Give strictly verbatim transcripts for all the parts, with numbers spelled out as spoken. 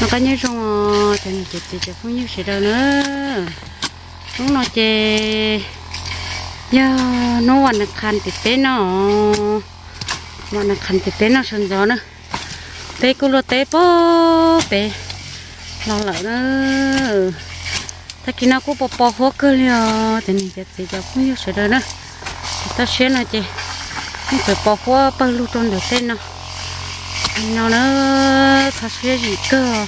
nó có nhớ xong cho nên chị chị chị không nhớ gì đâu nữa chúng nó chê ya nó hoàn là khăn thì té nó hoàn là khăn thì té nó sân gió nữa té cô lo té bố bé lo lỡ nữa ta kia nó cũng bỏ bỏ hoa cơ liền cho nên chị chị không nhớ gì đâu nữa ta xé nó chị không phải bỏ hoa bao lâu trong được té nó nó nó khó xé gì cơ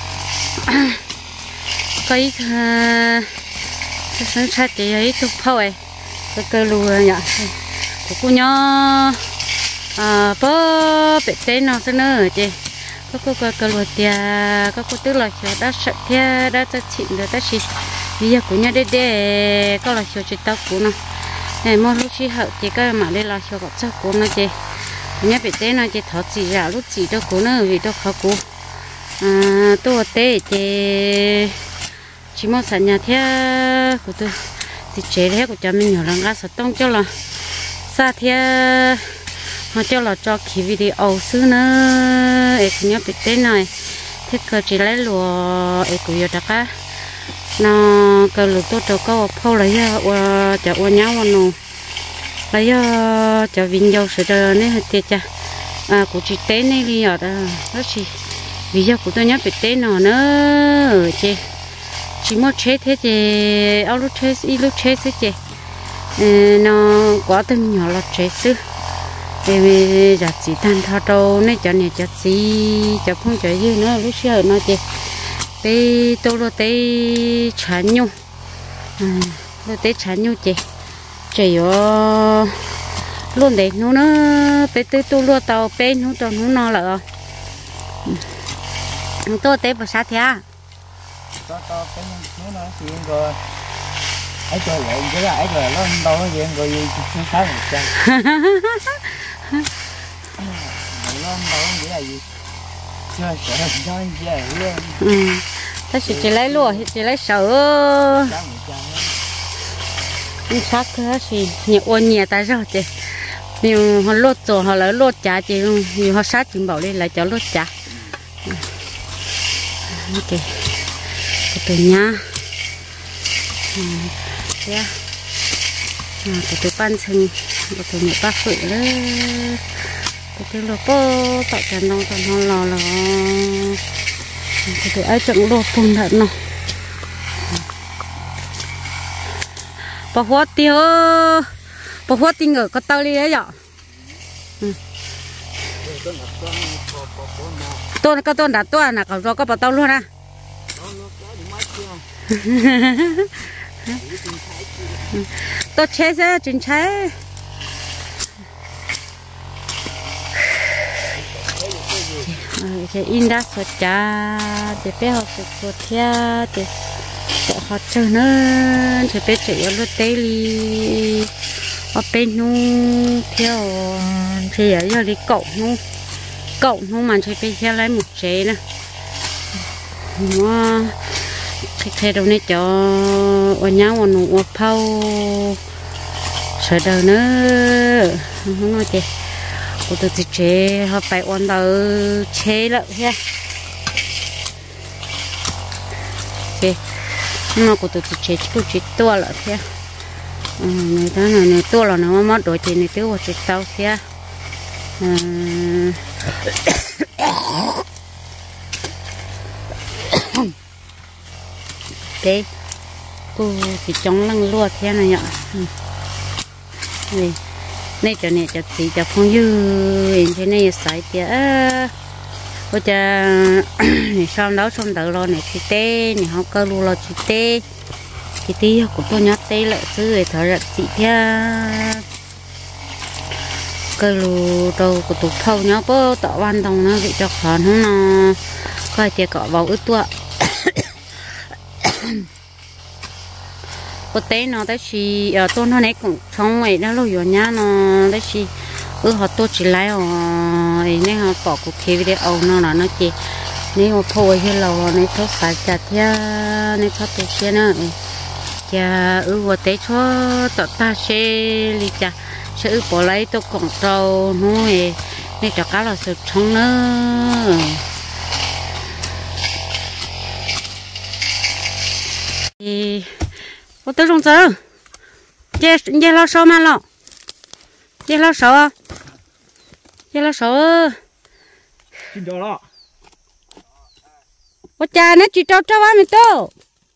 cái cái sáng sát chị ấy chụp phao ấy cái cơ lùa nhỉ của cô nhỏ à bố bị té nó sẽ nữa chị có cô cơ cơ lùa tia có cô tức là chiều đã sợ thia đã cho chị được đã chị bây giờ của nhà đây để có là chiều chị tao của nó này mua lúc chị hậu chị cái mà đây là chiều gặp sao của nó chị nhà bị té nó chị thở chị ra lúc chị đâu của nó vì đâu khó của à tôi té chị chỉ muốn sản nhà thế của tôi thì chế thế của cho mình nhiều lần ra sợ tông cho là xa thế họ cho là cho khí video xứ nữa ấy cũng nhớ bị té này thế cơ chỉ lấy lùa ấy cũng nhiều đặc á nó cơ lùa tôi cho có phô lấy và cho qua nhau nó lấy cho vinh dâu sự đời này thì cha à của chị té này đi ở đó đó chị vì do của tôi nhớ bị té nó nữa chị chỉ muốn chết thế chị áo lúc chết ít lúc chết thế chị nó quá từng nhỏ là chết chứ vì giờ chỉ tan thao trâu này cho này cho gì cho không cho gì nữa lúc xưa nó chị tê tôi lo tê chán nhung lo tê chán nhung chị chị ở luôn đấy nó nó bé tê tôi lo tàu bé nó tàu nó no là tôi tê vào sát thế à có có cái nó nói chuyện rồi ấy chơi vậy chứ là ấy rồi nó đâu nó chuyện rồi gì sáu một trăm nó đâu nó nghĩ là gì chơi sợ chơi chơi luôn ừ ta chỉ chỉ lấy lúa chỉ lấy sợi nhưng sắc cái gì nhiều ôn nhiều ta rồi chị nhiều họ lót rồi họ lấy lót chả chị nhiều họ sát chừng bảo đi lại cho lót chả ok từ nhá yeah từ từ ban sinh từ nhẹ ba phẩy đó từ từ lò po tạo cả non tạo non lò lò từ từ ai chẳng lò phun thật nó bỏ hoa tiêu bỏ hoa tinh ở có tao đi đấy ạ tôi có tôi đã tôi là có rồi có bỏ tao luôn à tôi chế ra chính trái thì in đã sốt cha thì bé học sốt thia thì họ chơi nữa thì bé chỉ ở lúc tây li ở bên nu theo thì ở giờ đi cậu nu cậu nu mà thì bé theo lấy một chế nè nó cái thế đâu này cho ở nhà ở nụ ở phao sợ đời nữa không nói chị của tôi thì chế họ phải ôn đầu chế lợ ha chị mà của tôi thì chế tôi chế tua lợ ha người ta này này tua là nó mất đổi thì này tiêu vào chế tao ha thế cô thì chống lăng lua thế này nhở này này cho này cho chị cho không dư thế này sải tía cô cha này xong đó xong đợi lo này chị tê này họ cơ lu lo chị tê chị tê của tôi nhát tê lại xứ rồi thở ra chị theo cơ lu đâu của tụt thâu nhá bố tạo ban đồng nó bị cho khó nó nó coi chị cọ vào ướt tua có té nó đấy chỉ ở tôi nó này cũng không vậy đó lâu rồi nhá nó đấy chỉ ừ họ tôi chỉ lấy ở nên họ bỏ cuộc thi video nó là nó chỉ nên họ phôi hay là nên thoát phải chặt theo nên thoát từ xe nữa cha ừ vừa té cho tọt ta xe đi cha sẽ ừ bỏ lấy tôi còn trâu nuôi nên cho cá là sự sống nữa thì có tới trong giờ dê dê lo sâu mà lo dê lo sâu à dê lo sâu chín chỗ đó có cha nó chỉ trâu trâu á mình tô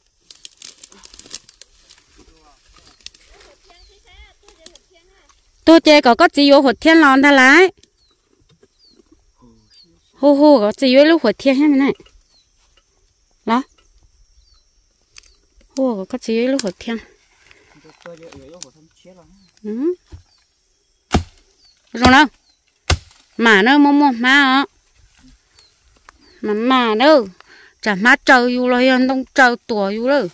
tôi chơi có có chỉ vô hột thiên lon ta lại hô hô có chỉ vô lúc hột thiên thế này đó hô có chỉ vô lúc hột thiên ừ. Rồi đâu mà nó mua mua má hả mà mà đâu chả má trâu vô rồi anh đông trâu tuổi vô rồi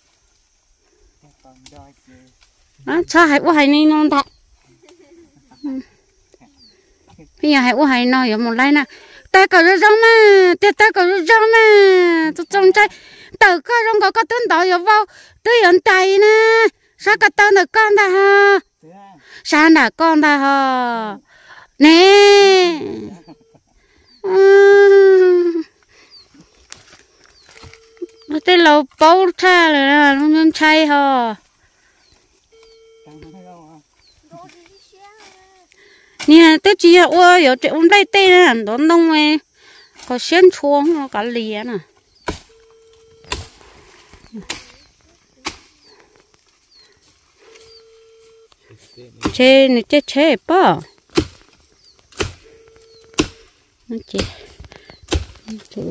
đó sao hay quá hay nên non thật bây giờ hay quá hay nói ở một lại nè ta có rất rong mà ta ta có rất rong mà tôi trông trái từ có rong có có tên đỏ vào vào tới hiện tại nè sao có tên được con ta ha sao là con ta ha nè nó tên là bao cha rồi nè nó nhân chay ha nè tới chị ơi ở chỗ đây tên là đón đông ấy có xén chuông nó cả lìa nè chế này chế chế bao nó chế chế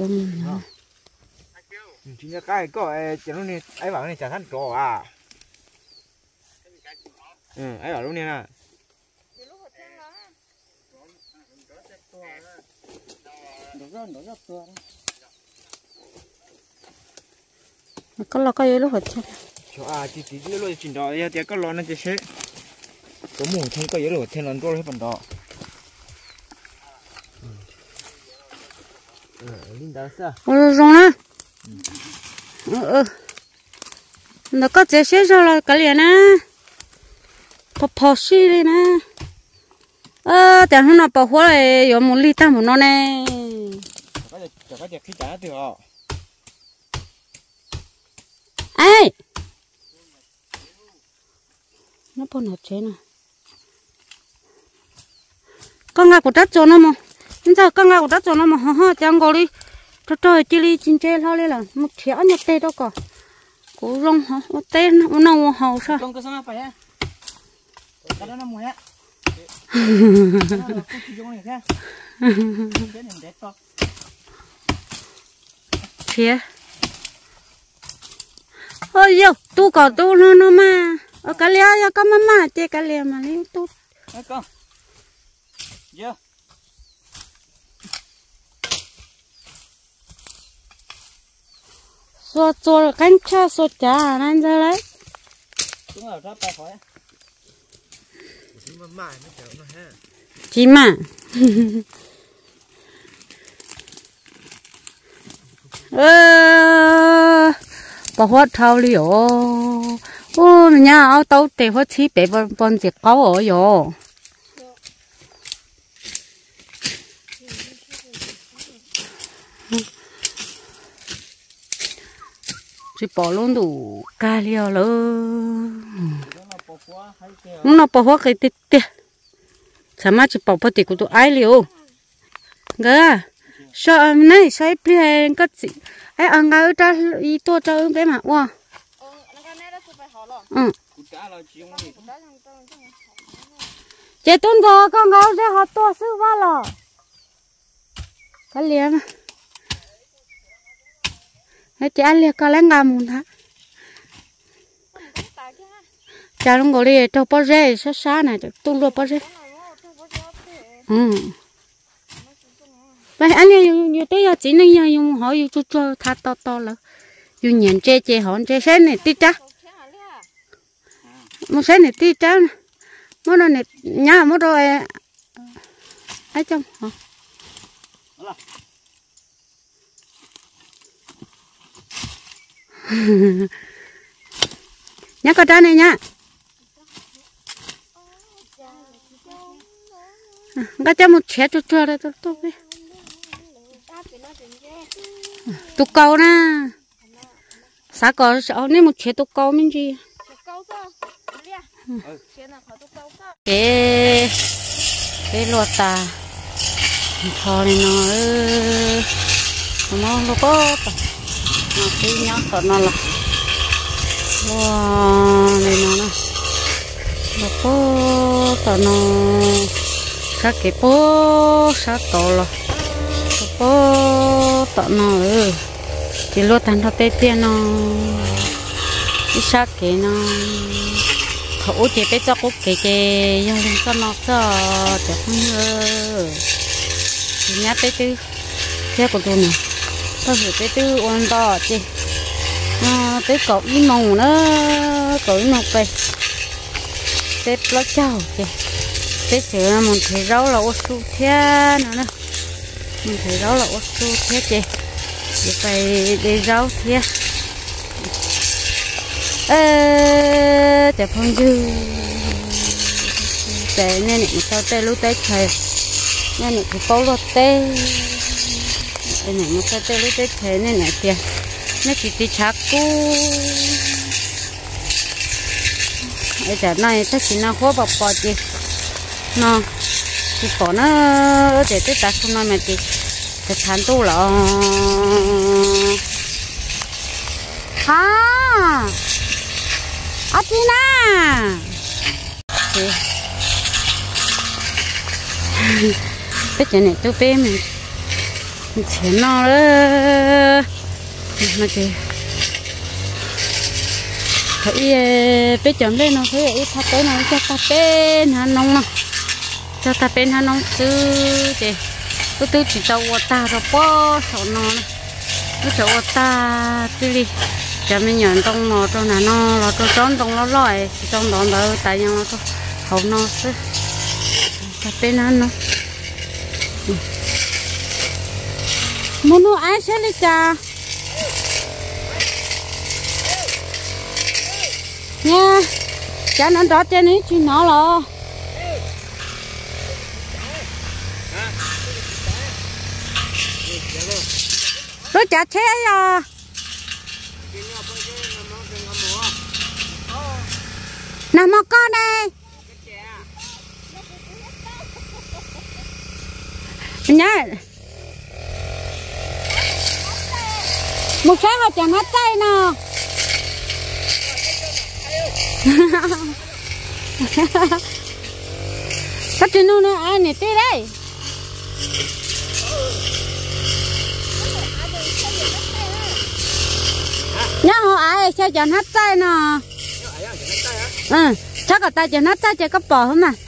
chính là cái có chỉ nó này ấy bảo này chả thằng trò à ừ ấy bảo lúc này nè có lo cái lúc hết cho à chỉ chỉ chỉ lo chỉnh đó thì có lo nó chỉ sẽ có muốn thấy có gì rồi thêm lần rồi hết phần đó linh đào sao rồi nè ừ nó có chế chế rồi là cái liền nè phò phò xí đi nè ơแต่hôm nào bảo hoa này có một lít tam một non nè có có có khi trả được à ai nó còn ở trên nè con ngà của đất cho nó mà bây giờ con ngà của đất cho nó mà ho ho chẳng có đi cho trời chỉ đi chín chế thôi là một thẻ nhập tê đâu cả cố rong hả một tê nó nó hầu sao con có sao phải á cái đó nó mùi á thẻ ôi yo tu có tu nó nó mà ở cái lia ya có mama chế cái lia mà lấy tu con yo so so cánh cha so chả nên ra đấy đúng rồi đó tay khỏi chỉ mà mài nó chở nó ha chỉ mà ơ bảo hoa thao liều ô nhà áo tàu để hoa chi bé bọn bọn chỉ có ở yo chỉ bỏ luôn đủ cà liều luôn nó bỏ hoa cái tít tít sao mà chỉ bỏ bỏ tít của tụi ai liều gơ sao này sao bây cái gì ai ăn cái đó ý tôi cho cái mà wow ừ chế tuần có con gấu sẽ học to sư va lò cái liền cái chị ăn liền có lấy ngàm muốn hả cha nó ngồi đi trâu bao rễ sát sát này tuần luôn bao rễ ừ vậy anh em như thế giờ chỉ nên giờ dùng họ dùng cho cho thà to to là dùng nhện che che họ che sen này tí cha một sen này tí cha mỗi lần này nhà mỗi rồi ấy trong hả nhá con trái này nhá cái cho một trẻ cho cho đây tôi tôi đi tụ cầu nè sao có sao nên một chế tụ câu mình gì cái cái lúa ta thôi nó nó nó có nó cái nhá còn nó là wow này nó nè nó có tao nó sao cái bố sao to rồi bố tao nó ừ chỉ lúa tan thọ tê tiền nó cái sao cái nó thổ chỉ biết cho cúc cái cái giờ lên cho nó cho để không ngờ nhát bé tư theo của tôi này tôi hiểu bé tư ôn to chị nó tới cậu im mông nữa cậu im mông về tết lót chào chị tết sửa mình thấy rau là ô su thế nữa nè mình thấy rau là ô su thế chị để phải để rau thế ê để phong dư để nên một tao tê lúc tết trời nên một cái câu lót tê để này một tao tê lúc tết trời nên này tiền nó chỉ chỉ chắc cu ấy giờ này chắc chỉ nó khó bọc bọt gì nó chỉ có nó để tết ta không nói mà chị để thán tu là ha à chị na cái chuyện này tôi bé mình mình chén nó đó mà chị thấy bé chấm lên nó thấy ít thắt tới nó cho ta bên hà nông mà cho ta bên hà nông chứ chị tôi tôi chỉ tàu ta rồi po sầu nó nó sầu ta chứ đi cho mình nhận trong nó trong là nó là trong trong trong nó lòi trong đó đỡ tại nhau nó thôi hậu nó chứ ta bên hà nó muốn nó ai sẽ đi cha nha cha nó đó trên ấy chứ nó lo rồi cha thế à nằm một con đây nhá một cái họ chẳng hết tay nào các chị nuôi nó ai nè tí đây nhá họ ai sao chẳng hết tay nào ừ chắc là tay chẳng hết tay chỉ có bò không mà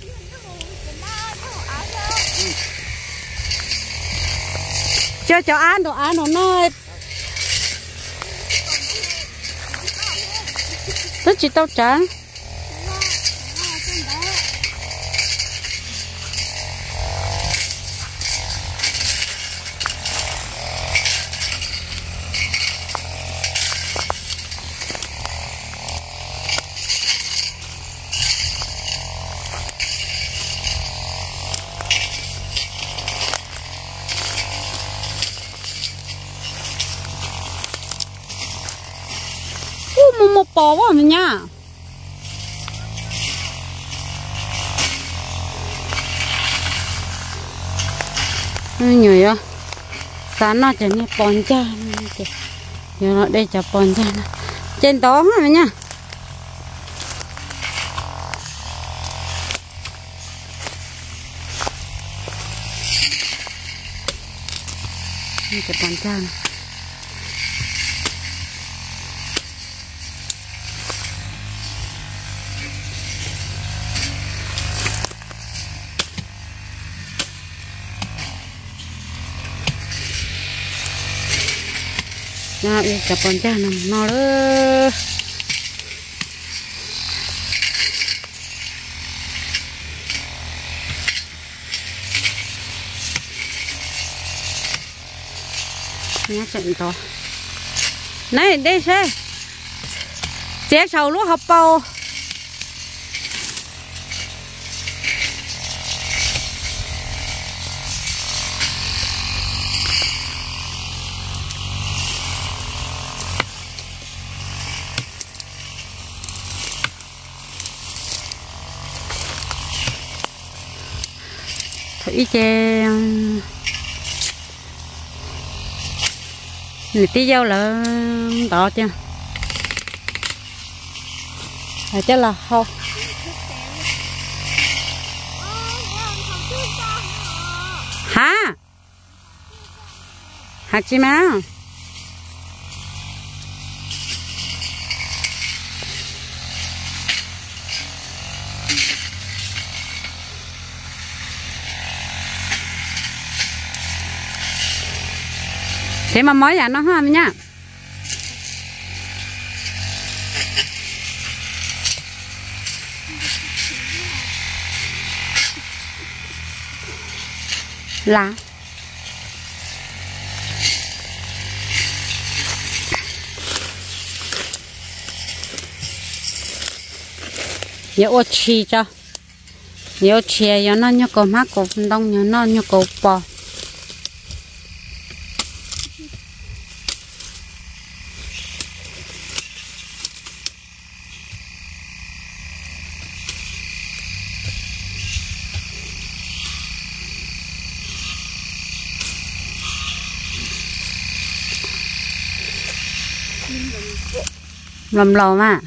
cho cho ăn đồ ăn nó nơi tôi chỉ tao trắng một một bò quá mình nha nhiều á sáng nó chỉ nghe bòn cha giờ nó đây chả bòn cha trên đó hả mình nha cái bòn cha nó đi chập con cha nằm nó đó nhá trận to này đây xe chế sầu lúa hộp bầu ít chè người tí dâu là đỏ chưa à chắc là không hả hạt chi má thế mà mới là nó hoa nhá là nhiều chi cho nhiều chi nhiều nó như cổ mắt cổ đông nhiều nó như cổ bò lầm lò mà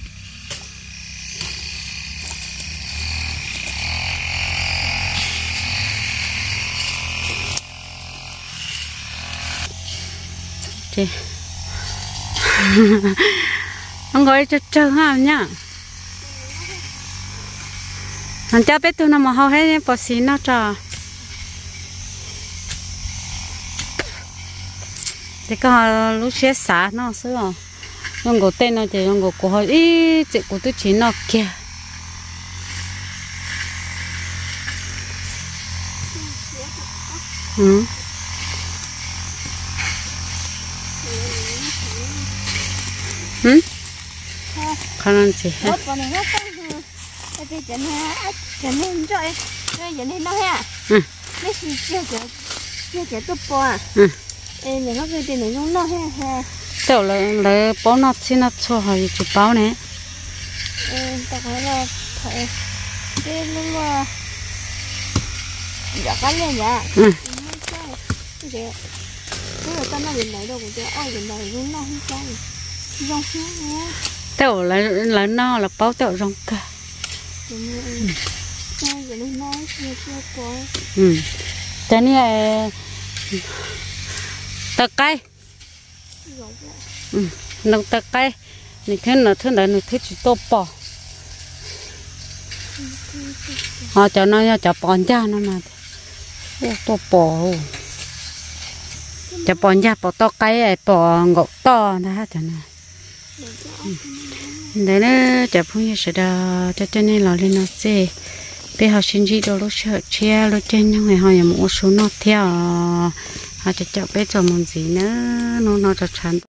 chị ông gọi cho chơi ha nhá anh cha biết tôi nằm ở hậu hết bỏ xí nó trò thì có lúc xé xả nó xưa nó ngủ tên nó chỉ nó ngủ của họ ít chị của tôi chỉ nó kia ừ ừ không ăn gì hết ừ em nó cái tiền này nó he he tiểu là là bao nó xin nó cho hỏi chụp bao này em ta nói là phải cái lúc mà dạ cái này dạ ừ cái cái là ta nói gì này đâu cũng chưa ai gì này cũng nó không sao rong nhá tiểu là là nó là bao tiểu rong cả ừ ừ cái này tơ cây ừ nông tơ cây này thế là thế là thế chỉ tô bò họ cho nó cho bòn ra nó mà tô bò cho bòn ra bò to cây bò ngộ to đó cho nó đấy nó chả phun như sẽ đó cho cho nên là lên nó sẽ bây giờ sinh gì đâu lúc sợ chia lúc trên những ngày họ nhà một số nó theo họ cho cho bé cho món gì nữa nó nó cho chán